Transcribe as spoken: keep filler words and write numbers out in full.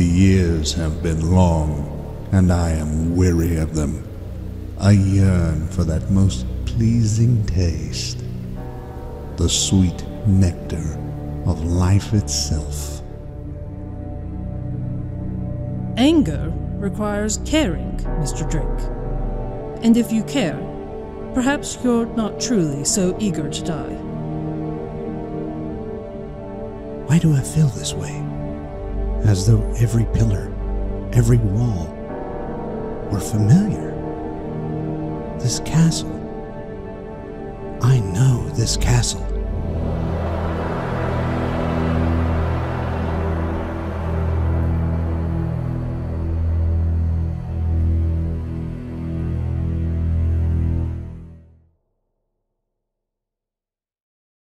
The years have been long, and I am weary of them. I yearn for that most pleasing taste, the sweet nectar of life itself. Anger requires caring, Mister Drake. And if you care, perhaps you're not truly so eager to die. Why do I feel this way? As though every pillar, every wall, were familiar. This castle. I know this castle.